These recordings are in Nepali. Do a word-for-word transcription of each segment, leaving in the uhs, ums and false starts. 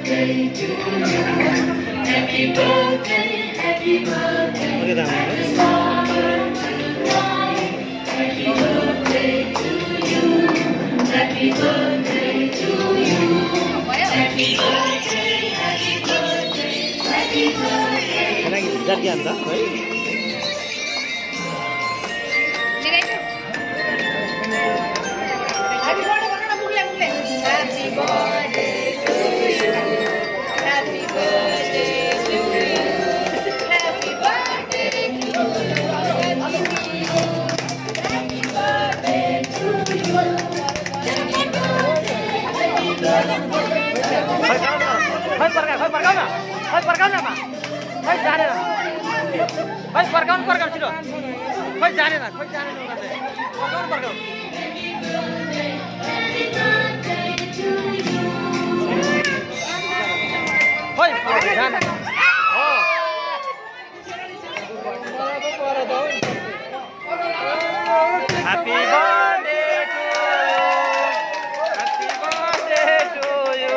birthday to you. Happy birthday, happy birthday. Look at that. Happy birthday to you. Happy birthday to you. Happy birthday, happy birthday, happy birthday. Lagi jar ke anda, right? Happy birthday to you. Happy birthday to you. Happy birthday to you. Happy birthday to you. Happy birthday. Hai perkan, hai perkan na, hai perkan na ma, hai jane na, hai perkan perkan cilo, hai jane na, hai jane na udah deh, perkan perkan. Hai jane. Oh. Happy birthday to you. Happy birthday to you.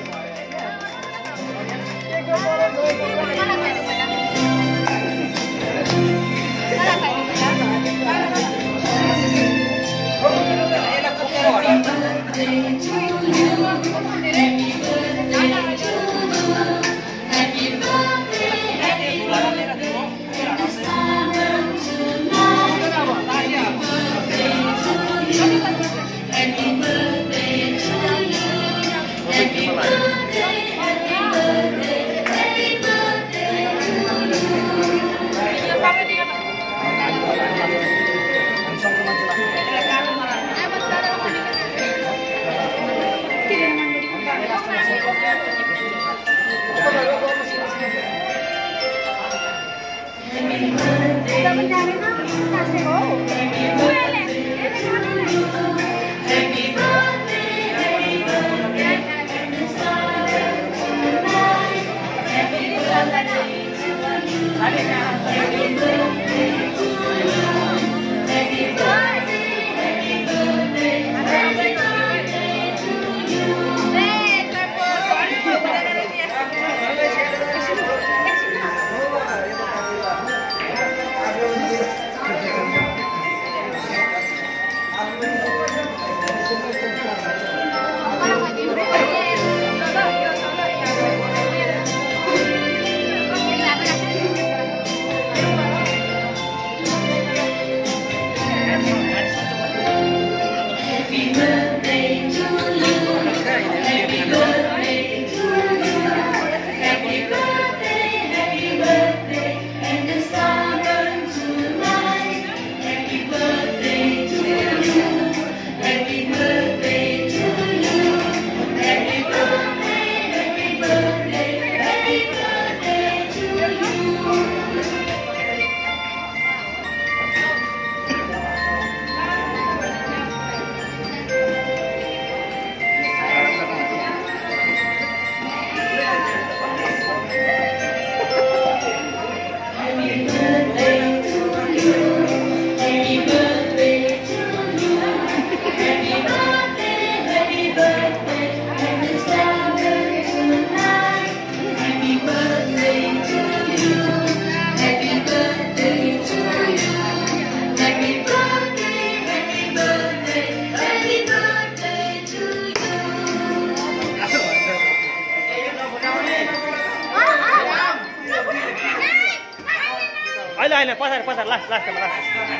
Ayo, ayo, pasar, pasar, las, las, las.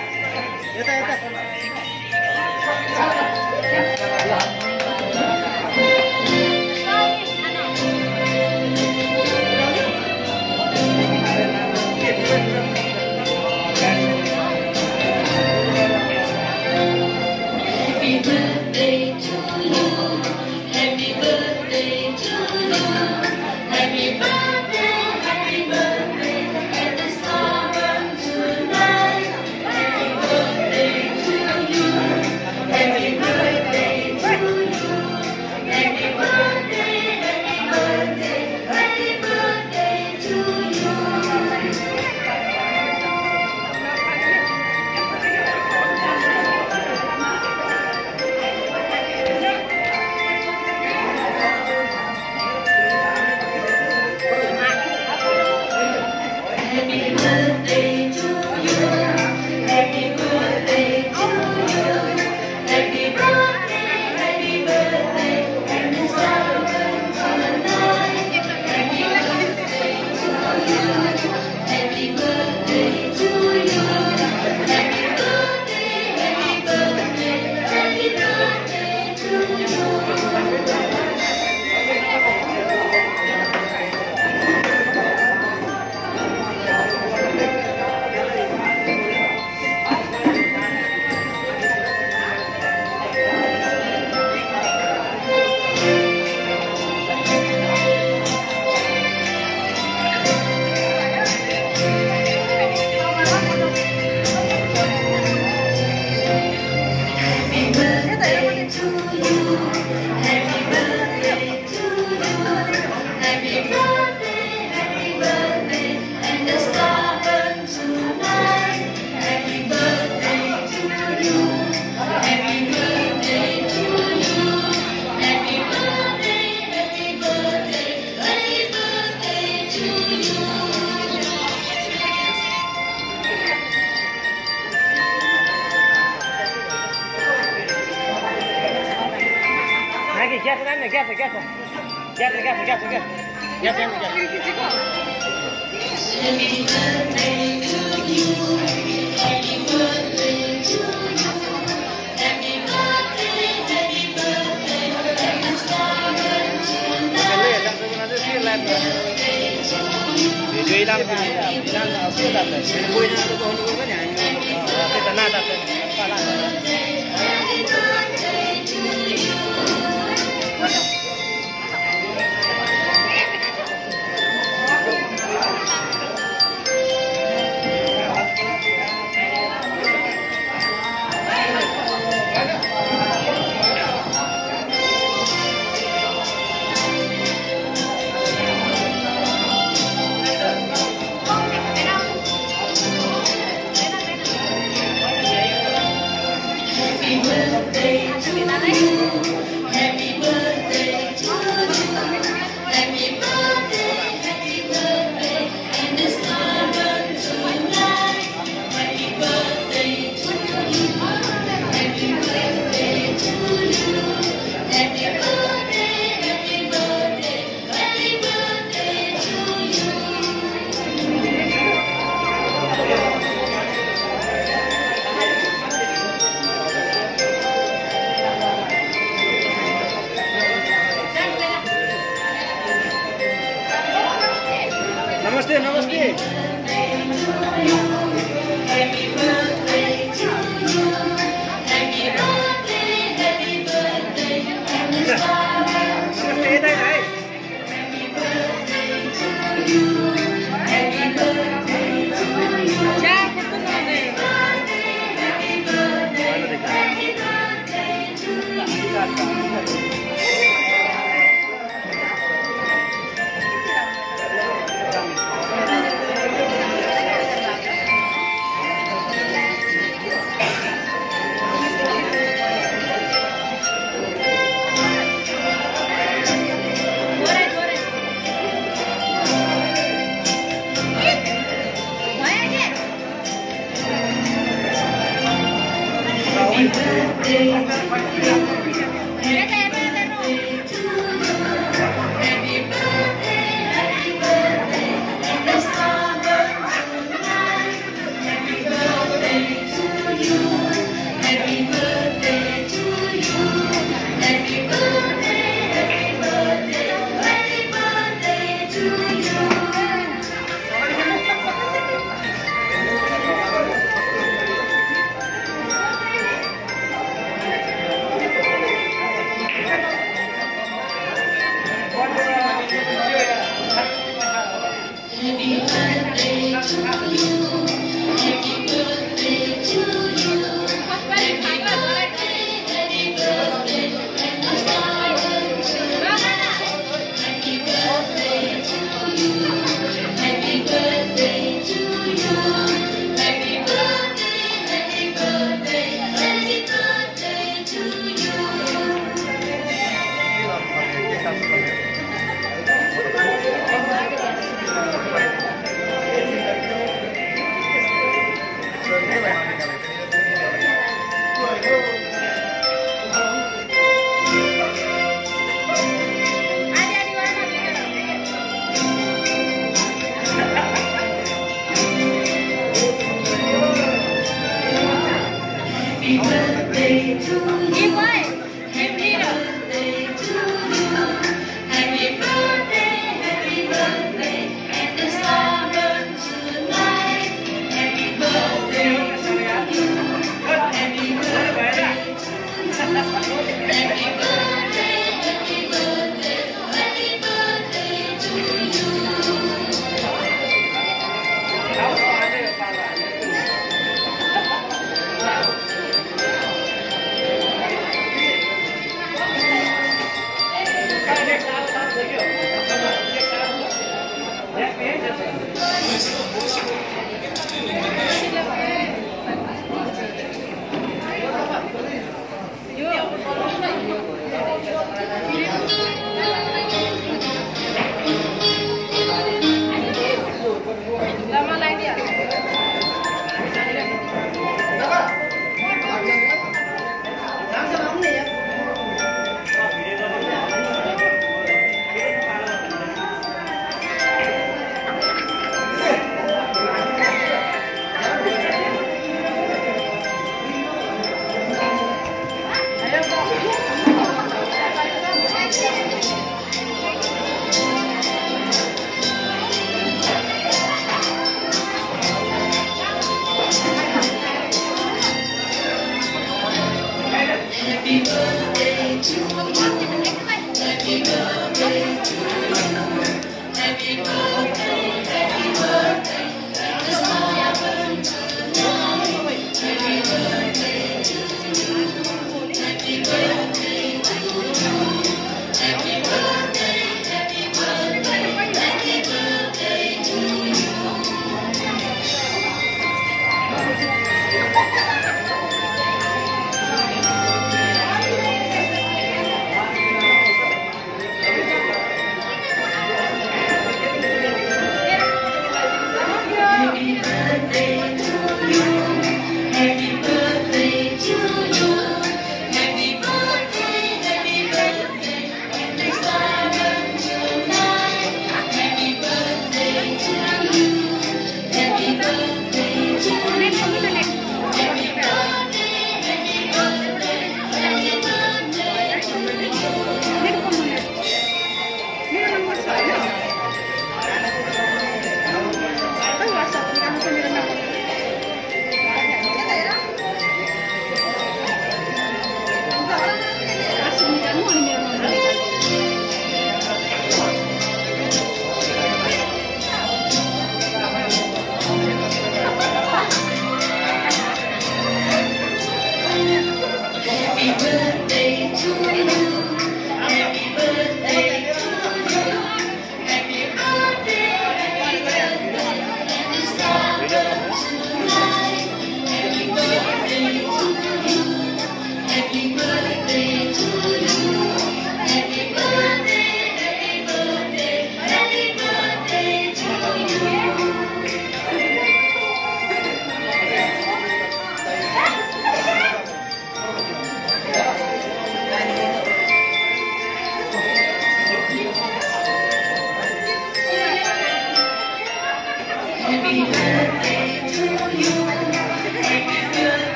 Eta, eta. Happy birthday to you. Happy birthday to you. Happy birthday, happy birthday, and the star burn tonight. Happy birthday to you. Happy birthday to you. Gyas Gyas Gyas Gyas Gyas Gyas Gyas Gyas Happy birthday to you. Happy birthday to you. Happy birthday, happy birthday. Happy summer tonight. Jadi lang bilang apa dah tu? Boleh nak tu kau ni kau ni. Ah, kita nak dah tu. Salah. Happy birthday to you. Happy birthday to you. Happy birthday, happy birthday, and the summer tonight. Happy birthday to you. Happy birthday to you. Happy birthday, happy birthday, happy birthday to you. Namaste, namaste. Happy birthday to you. Happy birthday, happy birthday, and the summer tonight. Happy birthday to you. Happy birthday to you. Happy birthday, happy birthday, happy birthday to you. Happy birthday, happy birthday to you. Happy birthday, happy birthday, and the summer tonight. Happy birthday to you. Happy birthday to you. Happy birthday, happy birthday, happy birthday to you. Happy birthday to you. Happy birthday to you. Happy birthday, happy birthday, and the summer tonight. Happy birthday to you. Happy birthday to you. Happy birthday, happy birthday, happy birthday to you. Happy birthday to you. Happy birthday to you. Happy birthday, happy birthday, and the summer tonight. Happy birthday to you. Happy birthday to you. Happy birthday, happy birthday, happy birthday to you.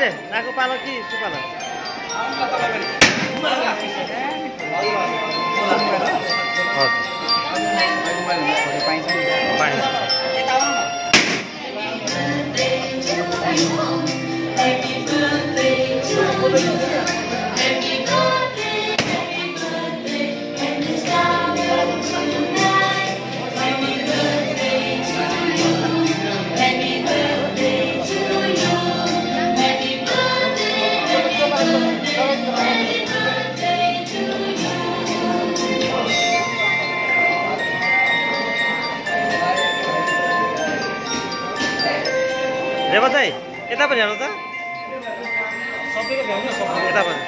राजे नाको पालो कि सुपालो रेवा चाहिँ यता पनि हेर्नु त सबैको भ्याउनु सक्छ यता पनि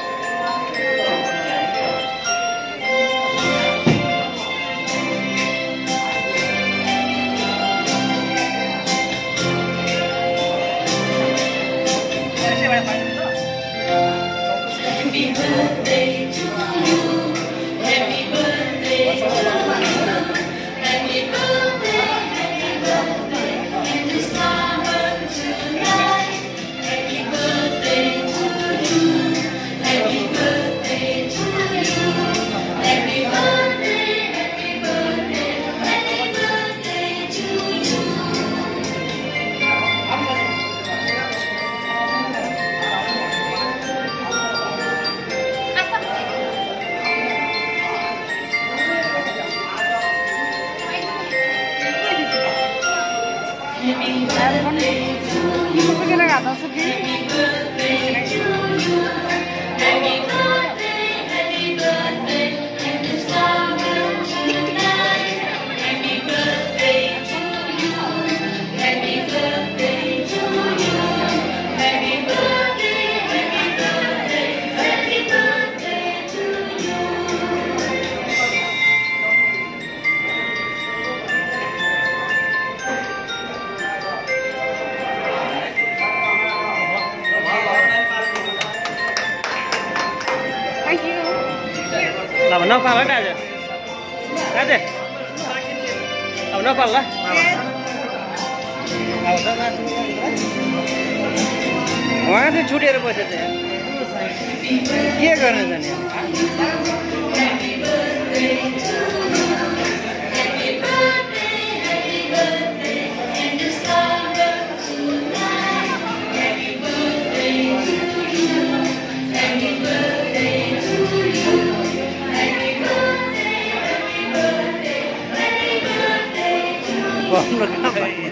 अब नपाल है राजे राजे अब नपाल ल उहाँ चाहिँ छुटेर बसेछ के गर्ने जाने हाम्रो काम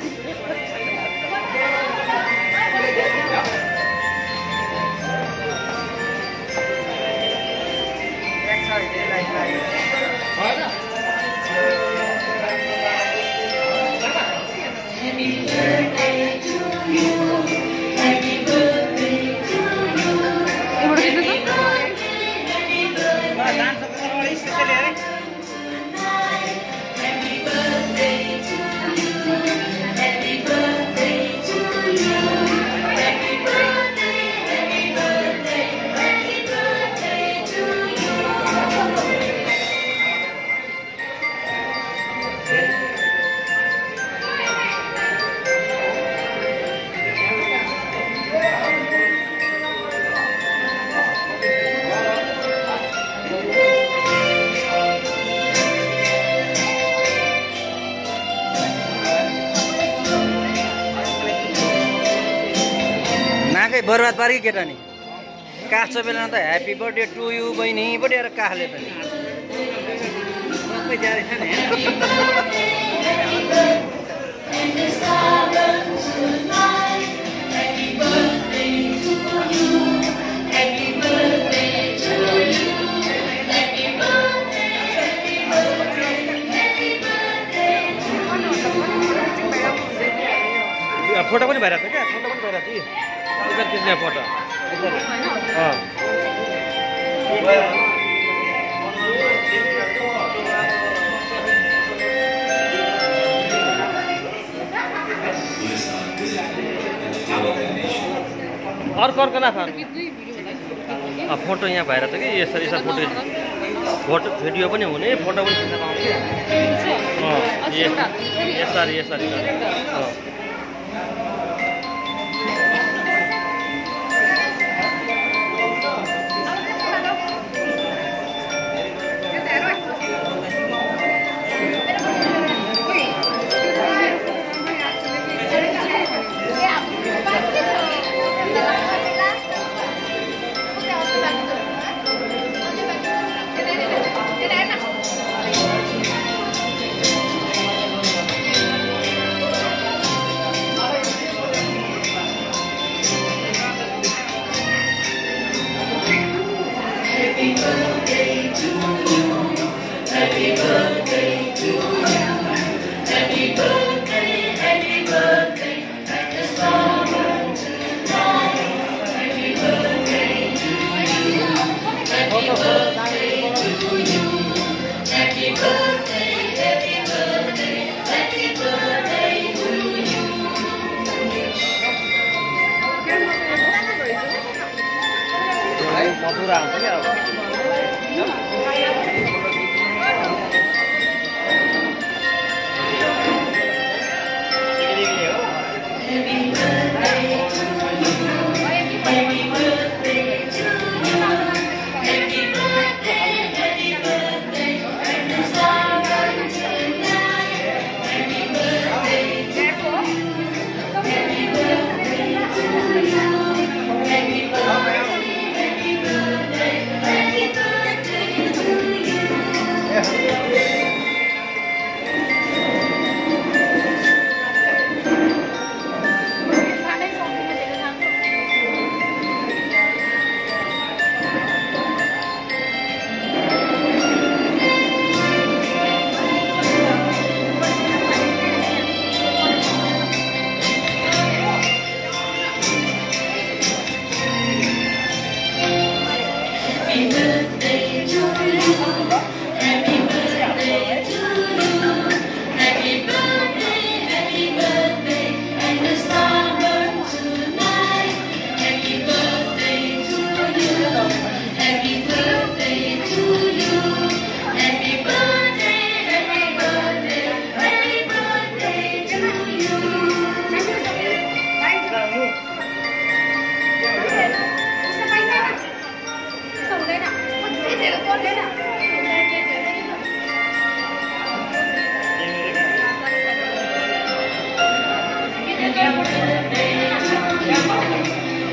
बर्बाद पारी केटा नि काट्छ बेला त ह्याप्पी बर्थडे टु यु बहिनी बढेर काखले पनि सबै जारी छ नि फोटो पनि भइरहेको छ क्या फोटो पनि भइरहेको छ इधर किसने फोटो इधर हाँ अर्को अर्को ना फोटो यहाँ भइरहेको छ कि यसरी यसरी फोटो फोटो भिडियो पनि हुने फोटो पनि खिच्न पाउने यसरी यसरी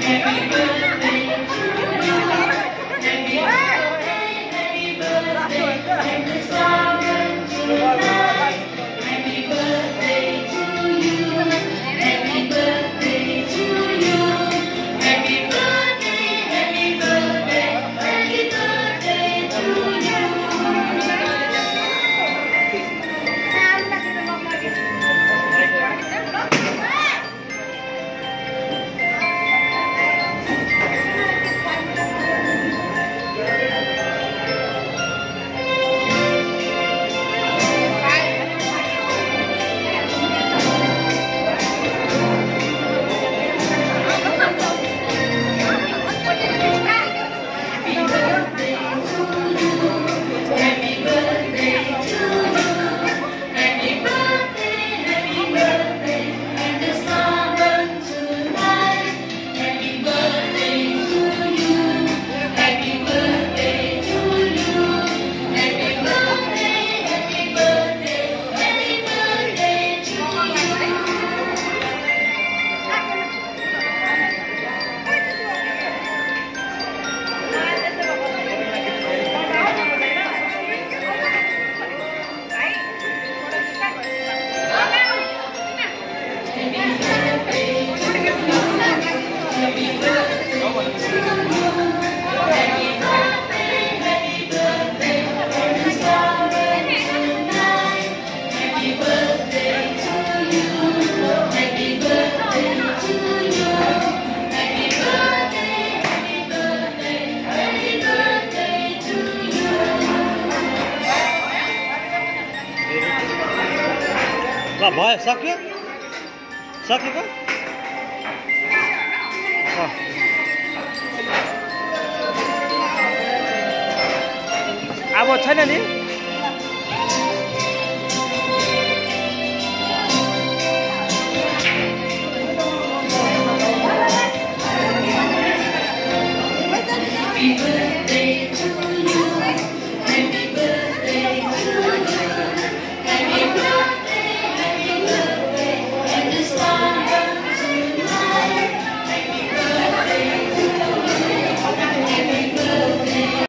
ल भयो सक्यो सकेको अब छैन नि